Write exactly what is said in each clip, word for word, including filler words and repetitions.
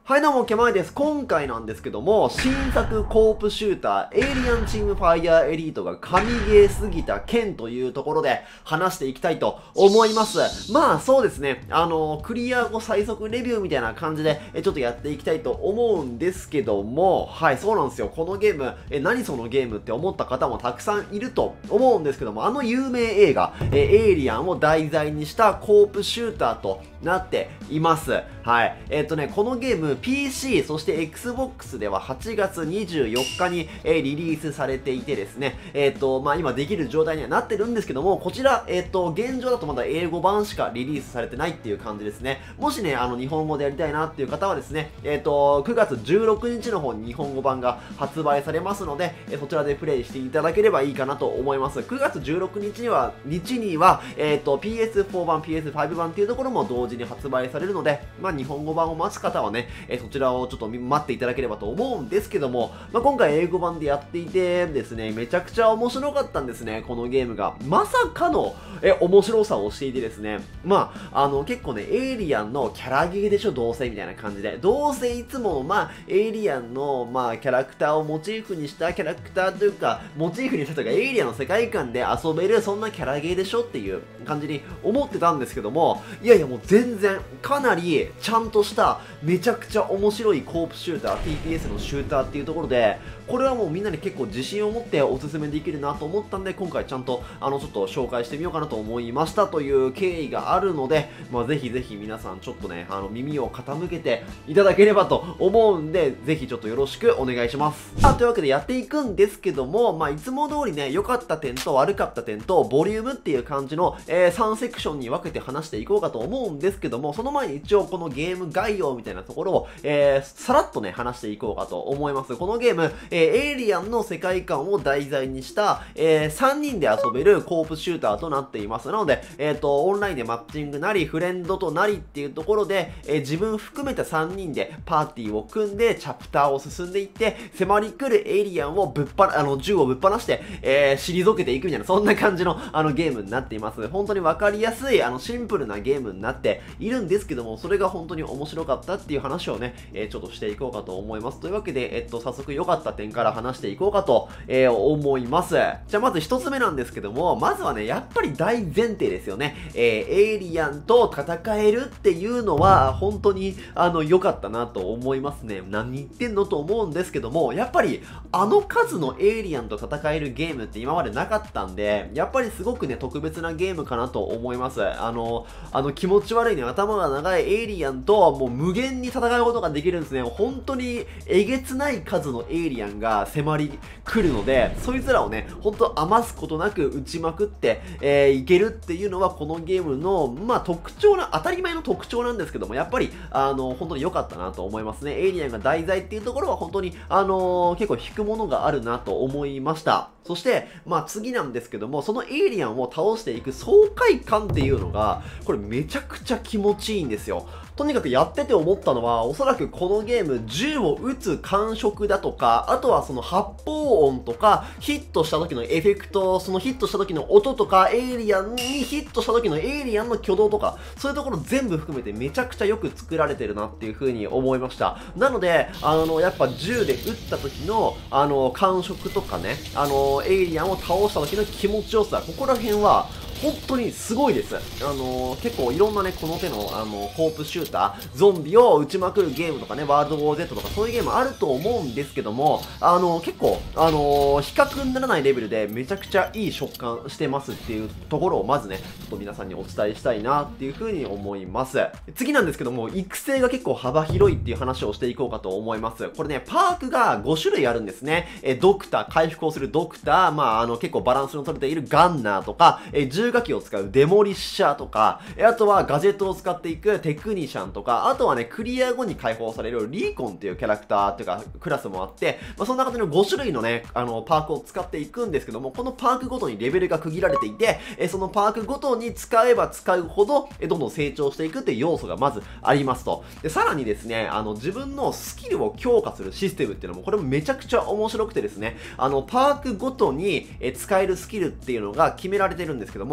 はいどうも、ケマイです。今回なんですけども、新作コープシューター、エイリアンチームファイヤーエリートが神ゲーすぎた件というところで話していきたいと思います。まあそうですね、あの、クリア後最速レビューみたいな感じで、えちょっとやっていきたいと思うんですけども、はい、そうなんですよ。このゲーム、え、何そのゲームって思った方もたくさんいると思うんですけども、あの有名映画、え、エイリアンを題材にしたコープシューターとなっています。はい。えっとね、このゲーム、ピーシー、そして Xbox でははちがつにじゅうよっかに、えー、リリースされていてですね、えっと、まあ、今できる状態にはなってるんですけども、こちら、えっと、現状だとまだ英語版しかリリースされてないっていう感じですね。もしね、あの、日本語でやりたいなっていう方はですね、えっと、くがつじゅうろくにちの方に日本語版が発売されますので、えそちらでプレイしていただければいいかなと思います。くがつじゅうろくにちには、日には、えっと、ピーエスフォー 版、ピーエスファイブ 版っていうところも同時に発売されるので、まあ、日本語版を待つ方はね、えそちらをちょっと待っていただければと思うんですけども、まあ、今回英語版でやっていてですね、めちゃくちゃ面白かったんですね、このゲームが。まさかの、え、面白さをしていてですね、まあ、あの、結構ね、エイリアンのキャラゲーでしょ、どうせみたいな感じで。どうせいつも、まあ、エイリアンの、まあ、キャラクターをモチーフにしたキャラクターというか、モチーフにしたというか、エイリアンの世界観で遊べる、そんなキャラゲーでしょっていう感じに思ってたんですけども、いやいやもう全然、かなりちゃんとした、めちゃくちゃ面白いコープシューター、ティーピーエス のシューターっていうところで、これはもうみんなに結構自信を持っておすすめできるなと思ったんで、今回ちゃんと、あの、ちょっと紹介してみようかなと思いましたという経緯があるので、まあ、ぜひぜひ皆さんちょっとね、あの、耳を傾けていただければと思うんで、ぜひちょっとよろしくお願いします。さあ、というわけでやっていくんですけども、まあ、いつも通りね、良かった点と悪かった点と、ボリュームっていう感じの、えー、さんセクションに分けて話していこうかと思うんですけども、その前に一応このゲーム概要みたいなところを、えー、さらっとね、話していこうかと思います。このゲーム、えー、エイリアンの世界観を題材にした、えー、さんにんで遊べるコープシューターとなっています。なので、えっと、オンラインでマッチングなり、フレンドとなりっていうところで、えー、自分含めたさんにんでパーティーを組んで、チャプターを進んでいって、迫り来るエイリアンをぶっぱ、あの、銃をぶっ放して、えー、退けていくみたいな、そんな感じの、あの、ゲームになっています。本当にわかりやすい、あの、シンプルなゲームになっているんですけども、それが本当に面白かったっていう話をね、えー、ちょっとしていこうかと思います。というわけで、えっと、早速良かった点から話していこうかと、えー、思います。じゃあまず一つ目なんですけども、まずはね、やっぱり大前提ですよね。えー、エイリアンと戦えるっていうのは、本当に、あの、良かったなと思いますね。何言ってんのと思うんですけども、やっぱり、あの数のエイリアンと戦えるゲームって今までなかったんで、やっぱりすごくね、特別なゲームかなと思います。あの、あの、気持ち悪いね、頭が長いエイリアンと、もう無限に戦うことができるんですね。本当に、えげつない数のエイリアンが迫り来るので、そいつらをね、本当余すことなく撃ちまくって、えー、いけるっていうのは、このゲームの、まあ、特徴な、当たり前の特徴なんですけども、やっぱり、あの、本当に良かったなと思いますね。エイリアンが題材っていうところは、本当に、あのー、結構引くものがあるなと思いました。そして、まあ次なんですけども、そのエイリアンを倒していく爽快感っていうのが、これめちゃくちゃ気持ちいいんですよ。とにかくやってて思ったのは、おそらくこのゲーム、銃を撃つ感触だとか、あとはその発砲音とか、ヒットした時のエフェクト、そのヒットした時の音とか、エイリアンにヒットした時のエイリアンの挙動とか、そういうところ全部含めてめちゃくちゃよく作られてるなっていう風に思いました。なので、あの、やっぱ銃で撃った時の、あの、感触とかね、あの、エイリアンを倒した時の気持ちよさ、ここら辺は、本当にすごいです。あのー、結構いろんなね、この手の、あのー、コープシューター、ゾンビを撃ちまくるゲームとかね、ワールドウォー Z とかそういうゲームあると思うんですけども、あのー、結構、あの比較にならないレベルでめちゃくちゃいい食感してますっていうところをまずね、ちょっと皆さんにお伝えしたいなっていう風に思います。次なんですけども、育成が結構幅広いっていう話をしていこうかと思います。これね、パークがごしゅるいあるんですね。え、ドクター、回復をするドクター、まあ、あの、結構バランスの取れているガンナーとか、え、銃火器を使うデモリッシャーとか、あとはガジェットを使っていくテクニシャンとか、あとはね、クリア後に解放されるリーコンっていうキャラクターっていうか、クラスもあって、まあ、そんな形のごしゅるいのね、あの、パークを使っていくんですけども、このパークごとにレベルが区切られていて、えそのパークごとに使えば使うほど、えどんどん成長していくっていう要素がまずありますと。で、さらにですね、あの、自分のスキルを強化するシステムっていうのも、これもめちゃくちゃ面白くてですね、あの、パークごとに、え使えるスキルっていうのが決められてるんですけども、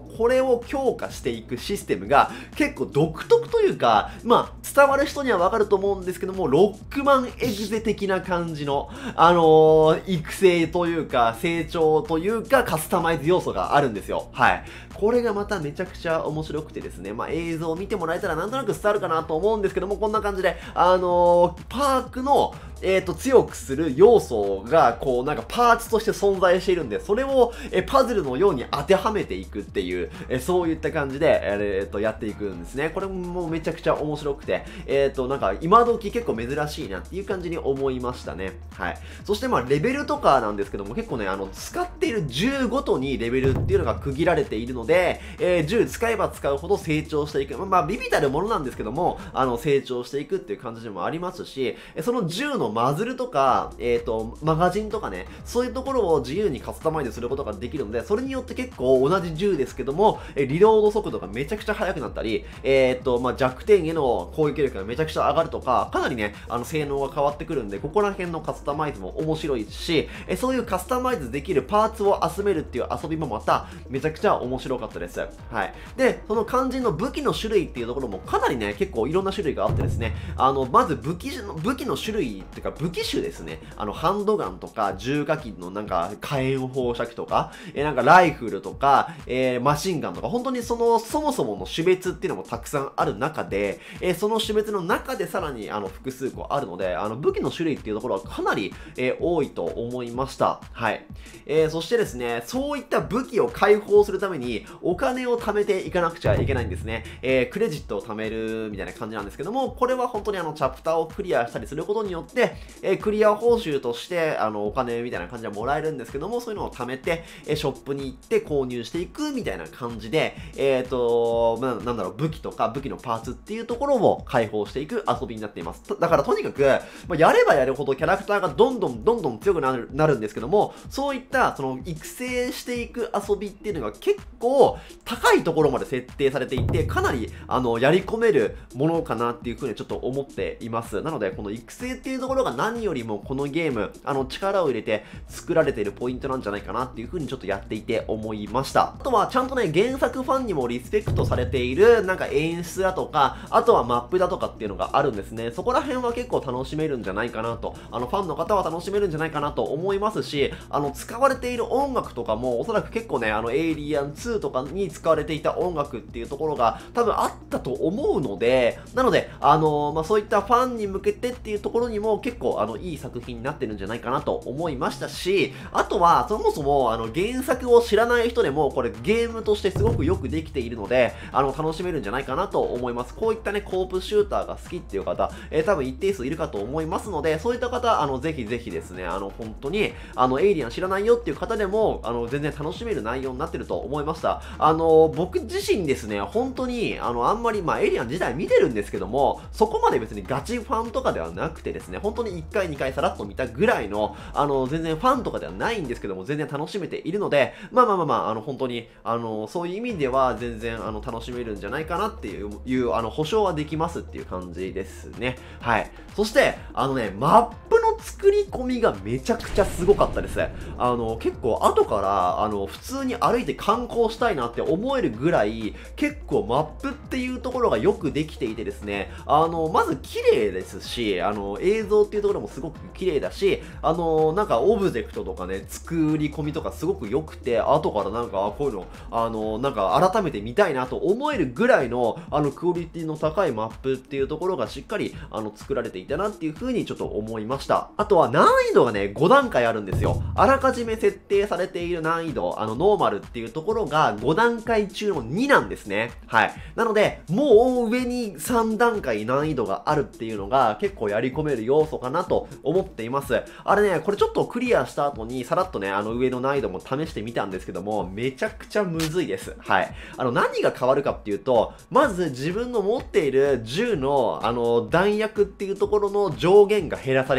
も、これを強化していくシステムが結構独特というか、まあ、伝わる人にはわかると思うんですけども、ロックマンエグゼ的な感じの、あのー、育成というか、成長というか、カスタマイズ要素があるんですよ。はい。これがまためちゃくちゃ面白くてですね、まあ、映像を見てもらえたらなんとなく伝わるかなと思うんですけども、こんな感じで、あのー、パークの、えっと、強くする要素が、こう、なんかパーツとして存在しているんで、それを、え、パズルのように当てはめていくっていう、え、そういった感じで、えっと、やっていくんですね。これもめちゃくちゃ面白くて、えっと、なんか、今時結構珍しいなっていう感じに思いましたね。はい。そして、まあ、レベルとかなんですけども、結構ね、あの、使っている銃ごとにレベルっていうのが区切られているので、えー、銃使えば使うほど成長していく。まあ、ビビたるものなんですけども、あの、成長していくっていう感じでもありますし、その銃のマズルとか、えっと、マガジンとかね、そういうところを自由にカスタマイズすることができるので、それによって結構同じ銃ですけども、えリロード速度がめちゃくちゃ速くなったり、えっと、まあ、弱点への攻撃力がめちゃくちゃ上がるとか、かなりね、あの、性能が変わってくるんで、ここら辺のカスタマイズも面白いし、えそういうカスタマイズできるパーツを集めるっていう遊びもまた、めちゃくちゃ面白かったです。はい。で、その肝心の武器の種類っていうところもかなりね、結構いろんな種類があってですね、あの、まず武器の、武器の種類っていうか武器種ですね。あの、ハンドガンとか、重火器のなんか、火炎放射器とか、えー、なんかライフルとか、えー、マシンガンとか、本当にその、そもそもの種別っていうのもたくさんある中で、えー、その種別の中でさらに、あの、複数個あるので、あの、武器の種類っていうところはかなり、えー、多いと思いました。はい。えー、そしてですね、そういった武器を解放するために、お金を貯めていかなくちゃいけないんですね。えー、クレジットを貯めるみたいな感じなんですけども、これは本当にあの、チャプターをクリアしたりすることによって、えー、クリア報酬として、あの、お金みたいな感じでもらえるんですけども、そういうのを貯めて、えー、ショップに行って購入していくみたいな感じで、えっと、まあ、なんだろう、武器とか武器のパーツっていうところを解放していく遊びになっています。だからとにかく、まあ、やればやるほどキャラクターがどんどんどんどん強くなる、なるんですけども、そういった、その、育成していく遊びっていうのが結構高いところまで設定されていて、かなり、あの、やり込めるものかなっていうふうにちょっと思っています。なので、この育成っていうところが何よりもこのゲーム、あの、力を入れて作られているポイントなんじゃないかなっていうふうにちょっとやっていて思いました。あとは、ちゃんとね、原作ファンにもリスペクトされている、なんか演出だとか、あとはマップだとかっていうのがあるんですね。そこら辺は結構楽しめるんじゃないかなと、あの、ファンの方は楽しめるんじゃないかなと思いますし、あの、使われている音楽とかも、おそらく結構ね、あの、エイリアンツーとかに使われていた音楽っていうところが多分あったと思うので、なので、あのー、まあ、そういったファンに向けてっていうところにも結構、あの、いい作品になってるんじゃないかなと思いましたし、あとは、そもそも、あの、原作を知らない人でも、これゲームとしてすごくよくできているので、あの、楽しめるんじゃないかなと思います。こういったね、コープシューターが好きっていう方、えー、多分一定数いるかと思いますので、そういった方、あの、ぜひぜひですね、あの、本当に、あの、エイリアン知らないよっていう方でも、あの、全然楽しめる内容になってると思いました。あの、僕自身ですね、本当に、あの、あんまり、まあ、エイリアン自体見てるんですけども、そこまで別にガチファンとかではなくてですね、本当にいっかいにかいさらっと見たぐらいの、あの、全然ファンとかではないんですけども、全然楽しめているので、まあまあまあまあ、あの、本当に、あの、そういう意味では全然、あの、楽しめるんじゃないかなっていう、いうあの、保証はできますっていう感じですね。はい。そして、あのね、マップの作り込みがめちゃくちゃすごかったです。あの、結構後から、あの、普通に歩いて観光したいなって思えるぐらい、結構マップっていうところがよくできていてですね、あの、まず綺麗ですし、あの、映像っていうところもすごく綺麗だし、あの、なんかオブジェクトとかね、作り込みとかすごく良くて、後からなんか、あ、こういうの、あの、なんか改めて見たいなと思えるぐらいの、あの、クオリティの高いマップっていうところがしっかり、あの、作られていたなっていう風にちょっと思いました。あとは難易度がね、ごだんかいあるんですよ。あらかじめ設定されている難易度、あの、ノーマルっていうところがごだんかい中のになんですね。はい。なので、もう上にさんだんかい難易度があるっていうのが結構やり込める要素かなと思っています。あれね、これちょっとクリアした後にさらっとね、あの上の難易度も試してみたんですけども、めちゃくちゃむずいです。はい。あの、何が変わるかっていうと、まず自分の持っている銃の、あの、弾薬っていうところの上限が減らされるとか、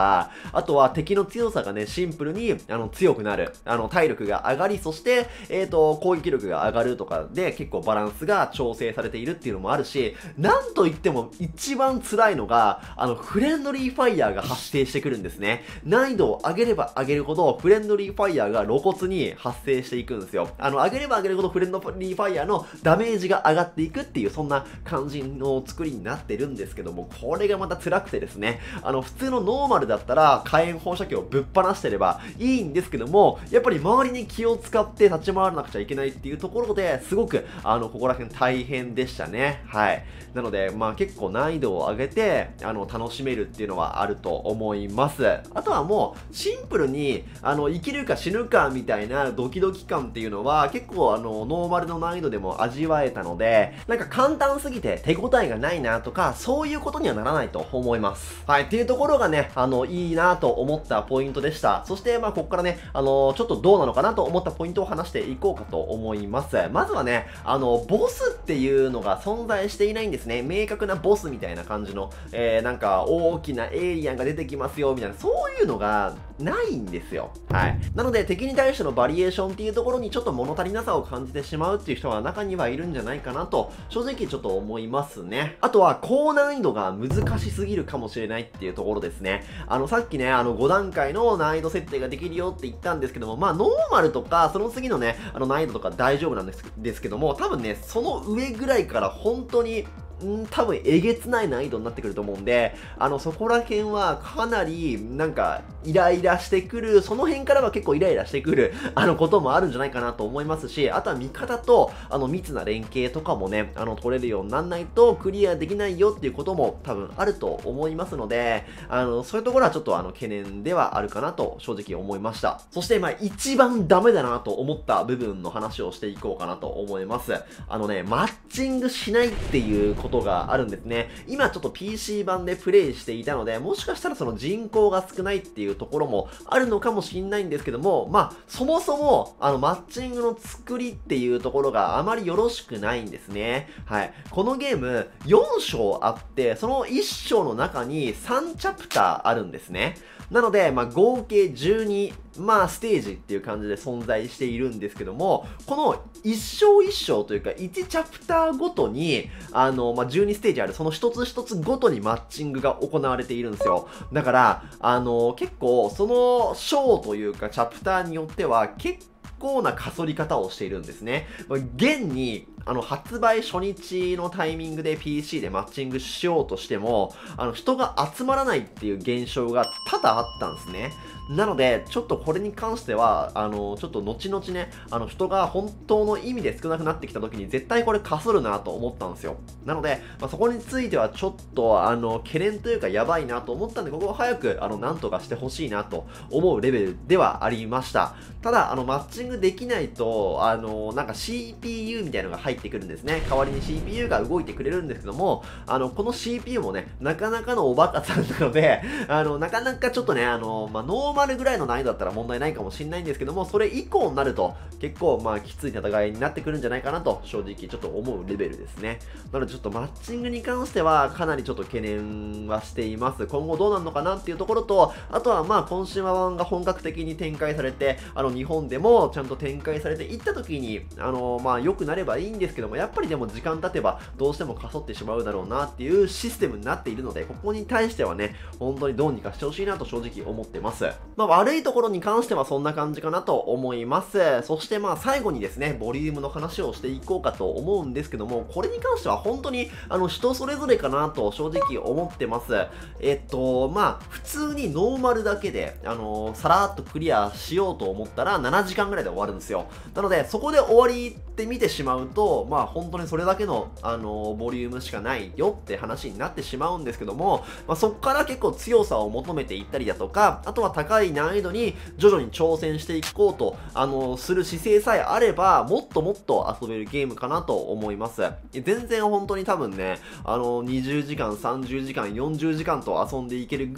か、あとは敵の強さがね、シンプルに、あの、強くなる。あの、体力が上がり、そして、えっと、攻撃力が上がるとかで、結構バランスが調整されているっていうのもあるし、なんといっても一番辛いのが、あの、フレンドリーファイヤーが発生してくるんですね。難易度を上げれば上げるほど、フレンドリーファイヤーが露骨に発生していくんですよ。あの、上げれば上げるほどフレンドリーファイヤーのダメージが上がっていくっていう、そんな感じの作りになってるんですけども、これがまた辛くてですね、あの、普通のノーマルだったら、火炎放射器をぶっ放してればいいんですけども、やっぱり周りに気を使って立ち回らなくちゃいけないっていうところで、すごく、あの、ここら辺大変でしたね。はい。なので、まあ結構難易度を上げて、あの、楽しめるっていうのはあると思います。あとはもう、シンプルに、あの、生きるか死ぬかみたいなドキドキ感っていうのは、結構あの、ノーマルの難易度でも味わえたので、なんか簡単すぎて手応えがないなとか、そういうことにはならないと思います。はい。っていうところがね、あの、いいなと思ったポイントでした。そして、まあここからね、あの、ちょっとどうなのかなと思ったポイントを話していこうかと思います。まずはね、あの、ボスっていうのが存在していないんですね。明確なボスみたいな感じの、えー、なんか大きなエイリアンが出てきますよ、みたいな、そういうのがないんですよ。はい。なので、敵に対してのバリエーションっていうところにちょっと物足りなさを感じてしまうっていう人は中にはいるんじゃないかなと、正直ちょっと思いますね。あとは、高難易度が難しすぎるかもしれないっていうところですね。あの、さっきね、あの、ご段階の難易度設定ができるよって言ったんですけども、まあ、ノーマルとか、その次のね、あの、難易度とか大丈夫なんですですけども、多分ね、その上ぐらいから本当に、ん多分えげつない難易度になってくると思うんで、あの、そこら辺はかなり、なんか、イライラしてくる、その辺からは結構イライラしてくる、あの、こともあるんじゃないかなと思いますし、あとは味方と、あの、密な連携とかもね、あの、取れるようになんないとクリアできないよっていうことも多分あると思いますので、あの、そういうところはちょっとあの、懸念ではあるかなと正直思いました。そして、まあ、一番ダメだなと思った部分の話をしていこうかなと思います。あのね、マッチングしないっていうことがあるんですね。今ちょっと ピーシー 版でプレイしていたので、もしかしたらその人口が少ないっていうところもあるのかもしれないんですけども、まあ、そもそも、あの、マッチングの作りっていうところがあまりよろしくないんですね。はい。このゲーム、よん章あって、そのいっ章の中にさんチャプターあるんですね。なので、まあ、合計じゅうに、まあ、ステージっていう感じで存在しているんですけども、この一章一章というか、いちチャプターごとに、あの、まあ、じゅうにステージある、その一つ一つごとにマッチングが行われているんですよ。だから、あの、結構、その章というか、チャプターによっては、結構なかそり方をしているんですね。まあ、現に、あの、発売初日のタイミングで ピーシー でマッチングしようとしても、あの、人が集まらないっていう現象が多々あったんですね。なので、ちょっとこれに関しては、あの、ちょっと後々ね、あの、人が本当の意味で少なくなってきた時に絶対これかするなと思ったんですよ。なので、まあ、そこについてはちょっと、あの、懸念というかやばいなと思ったんで、ここを早く、あの、なんとかしてほしいなと思うレベルではありました。ただ、あの、マッチングできないと、あの、なんか シーピーユー みたいなのが入ってくるんですね。代わりに シーピーユー が動いてくれるんですけども、あの、この シーピーユー もね、なかなかのおバカさんなので、あの、なかなかちょっとね、あの、まあ、ノーマルぐらいの難易度だったら問題ないかもしれないんですけども、それ以降になると、結構、まあ、きつい戦いになってくるんじゃないかなと、正直ちょっと思うレベルですね。なので、ちょっとマッチングに関しては、かなりちょっと懸念はしています。今後どうなるのかなっていうところと、あとは、まあ、コンシューマー版が本格的に展開されて、あの、日本でもちゃんと展開されていった時に、あの、まあ、良くなればいいんですけども、やっぱりでも時間経てば、どうしてもかそってしまうだろうなっていうシステムになっているので、ここに対してはね、本当にどうにかしてほしいなと正直思ってます。まあ、悪いところに関してはそんな感じかなと思います。そしてまあ、最後にですね、ボリュームの話をしていこうかと思うんですけども、これに関しては本当に、あの、人それぞれかなと正直思ってます。えっと、まあ、普通にノーマルだけで、あのー、さらっとクリアしようと思ったらななじかんぐらいで終わるんですよ。なので、そこで終わりって見てしまうと、まあ、本当にそれだけの、あのー、ボリュームしかないよって話になってしまうんですけども、まあ、そこから結構強さを求めていったりだとか、あとは高い難易度に徐々に挑戦していこうと、あのー、する姿勢さえあれば、もっともっと遊べるゲームかなと思います。全然本当に多分ね、あのー、にじゅうじかん、さんじゅうじかん、よんじゅうじかんと遊んでいけるぐらい、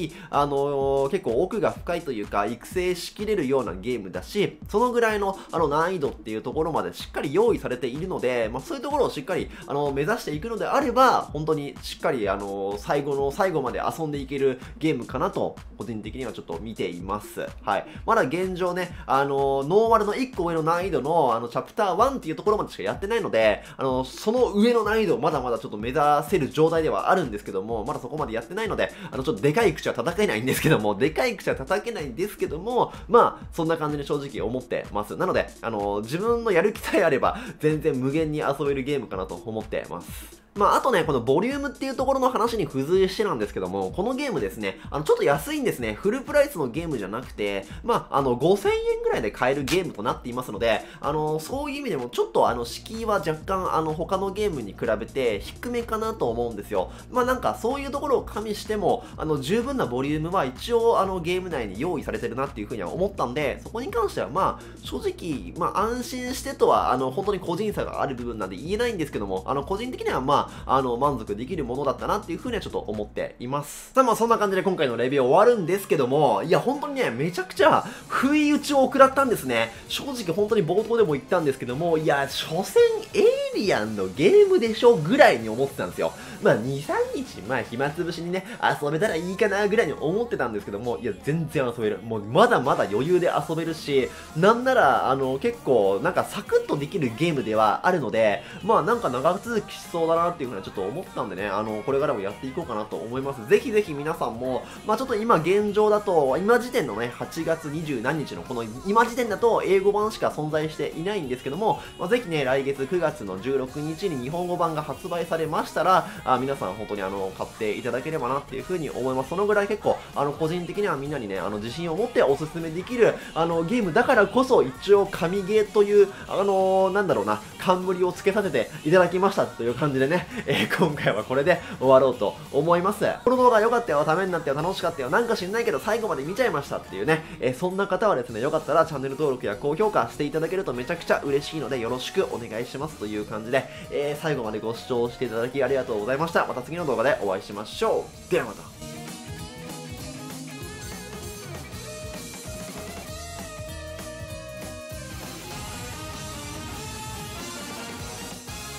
り、あのー、結構奥が深いというか、育成しきれるようなゲームだし、そのぐらいの、あの、難易度っていうところまでしっかり用意されているので、まあ、そういうところをしっかり、あの、目指していくのであれば、本当にしっかり、あの、最後の最後まで遊んでいけるゲームかなと、個人的にはちょっと見ています。はい。まだ現状ね、あの、ノーマルのいっこ上の難易度の、あの、チャプターワンっていうところまでしかやってないので、あの、その上の難易度をまだまだちょっと目指せる状態ではあるんですけども、まだそこまでやってないので、あの、ちょっとでかい口は叩けないんですけども、でかい口は叩けないんですけども、まあ、そんな感じに正直思ってます。なので、あの、自分のやる気さえあれば、全然無限に遊べるゲームかなと思ってます。まあ、あとね、このボリュームっていうところの話に付随してなんですけども、このゲームですね、あの、ちょっと安いんですね。フルプライスのゲームじゃなくて、まあ、あの、ごせんえんぐらいで買えるゲームとなっていますので、あの、そういう意味でも、ちょっとあの、敷居は若干、あの、他のゲームに比べて低めかなと思うんですよ。まあ、なんか、そういうところを加味しても、あの、十分なボリュームは一応、あの、ゲーム内に用意されてるなっていうふうには思ったんで、そこに関しては、まあ、正直、まあ、安心してとは、あの、本当に個人差がある部分なんで言えないんですけども、あの、個人的には、まあ、あの、満足できるものだったなっていう風にはちょっと思っています。さあまあそんな感じで今回のレビュー終わるんですけども、いや本当にね、めちゃくちゃ不意打ちを食らったんですね。正直本当に冒頭でも言ったんですけども、いや、所詮エイリアンのゲームでしょぐらいに思ってたんですよ。まあに、さんにち、まあ暇つぶしにね、遊べたらいいかなぐらいに思ってたんですけども、いや全然遊べる。もうまだまだ余裕で遊べるし、なんなら、あの結構なんかサクッとできるゲームではあるので、まあなんか長続きしそうだなっていう風にはちょっと思ってたんでね、あの、これからもやっていこうかなと思います。ぜひぜひ皆さんも、まあちょっと今現状だと、今時点のね、はちがつにじゅうなんにちのこの今時点だと英語版しか存在していないんですけども、まあ、ぜひね、来月くがつのじゅうろくにちに日本語版が発売されましたら、あ皆さん本当にあの、買っていただければなっていう風に思います。そのぐらい結構、あの、個人的にはみんなにね、あの、自信を持っておすすめできる、あの、ゲームだからこそ、一応神ゲーという、あのー、なんだろうな、冠をつけさせていただきましたという感じでね、えー、今回はこれで終わろうと思います。この動画良かったよ、ためになったよ、楽しかったよ、なんか知んないけど最後まで見ちゃいましたっていうね、えー、そんな方はですね、よかったらチャンネル登録や高評価していただけるとめちゃくちゃ嬉しいのでよろしくお願いしますという感じで、えー、最後までご視聴していただきありがとうございました。また次の動画でお会いしましょう。ではまた。